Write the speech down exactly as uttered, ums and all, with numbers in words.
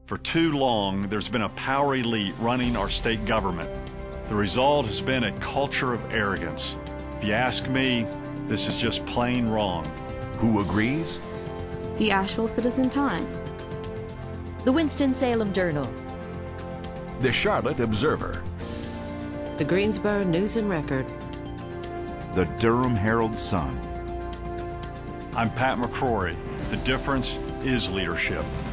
For too long, there's been a power elite running our state government. The result has been a culture of arrogance. If you ask me, this is just plain wrong. Who agrees? The Asheville Citizen-Times, the Winston-Salem Journal, the Charlotte Observer, the Greensboro News Record, the Durham Herald-Sun. I'm Pat McCrory. The difference is leadership.